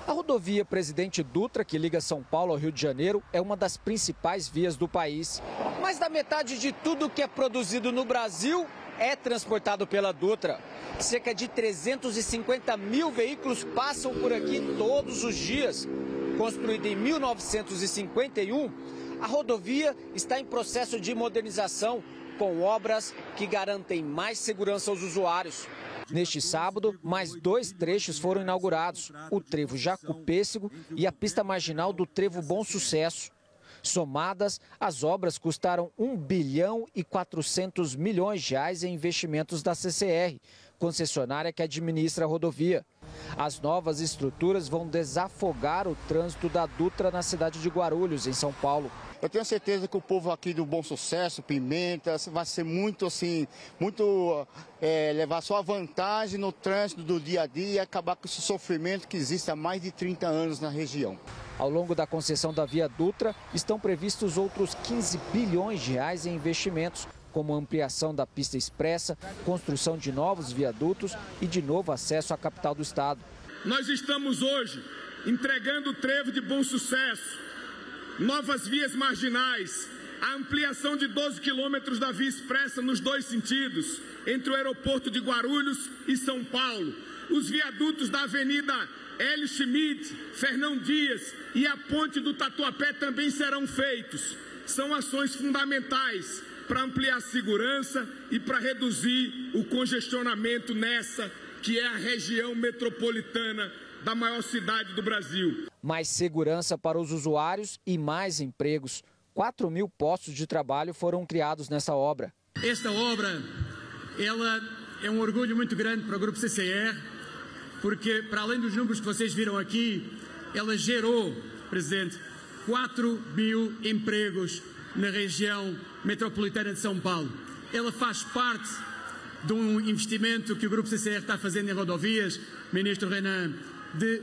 A rodovia Presidente Dutra, que liga São Paulo ao Rio de Janeiro, é uma das principais vias do país. Mais da metade de tudo que é produzido no Brasil é transportado pela Dutra. Cerca de 350 mil veículos passam por aqui todos os dias. Construída em 1951, a rodovia está em processo de modernização, com obras que garantem mais segurança aos usuários. Neste sábado, mais 2 trechos foram inaugurados, o trevo Jacu-Pêssego e a pista marginal do trevo Bom Sucesso. Somadas, as obras custaram 1 bilhão e 400 milhões de reais em investimentos da CCR, concessionária que administra a rodovia. As novas estruturas vão desafogar o trânsito da Dutra na cidade de Guarulhos, em São Paulo. Eu tenho certeza que o povo aqui do Bom Sucesso, Pimenta, vai ser levar sua vantagem no trânsito do dia a dia e acabar com esse sofrimento que existe há mais de 30 anos na região. Ao longo da concessão da Via Dutra, estão previstos outros 15 bilhões de reais em investimentos, como ampliação da pista expressa, construção de novos viadutos e de novo acesso à capital do estado. Nós estamos hoje entregando o trevo de Bom Sucesso, novas vias marginais, a ampliação de 12 quilômetros da via expressa nos 2 sentidos, entre o aeroporto de Guarulhos e São Paulo, os viadutos da Avenida Hélio Schmidt, Fernão Dias e a ponte do Tatuapé também serão feitos. São ações fundamentais para ampliar a segurança e para reduzir o congestionamento nessa que é a região metropolitana da maior cidade do Brasil. Mais segurança para os usuários e mais empregos. 4 mil postos de trabalho foram criados nessa obra. Esta obra, ela é um orgulho muito grande para o Grupo CCR, porque para além dos números que vocês viram aqui, ela gerou, Presidente, 4 mil empregos na região metropolitana de São Paulo. Ela faz parte de um investimento que o Grupo CCR está fazendo em rodovias, Ministro Renan, de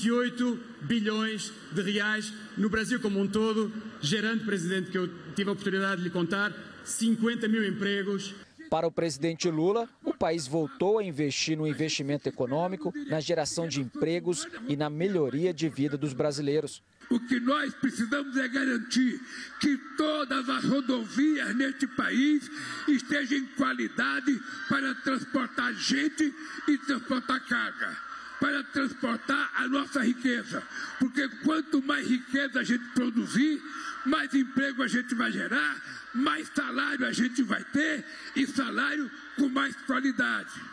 28 bilhões de reais no Brasil como um todo, gerando, Presidente, que eu tive a oportunidade de lhe contar, 50 mil empregos. Para o presidente Lula, o país voltou a investir no investimento econômico, na geração de empregos e na melhoria de vida dos brasileiros. O que nós precisamos é garantir que todas as rodovias neste país estejam em qualidade para transportar gente e transportar carga, para transportar a nossa riqueza. Porque quanto mais riqueza a gente produzir, mais emprego a gente vai gerar, mais salário a gente vai ter e salário com mais qualidade.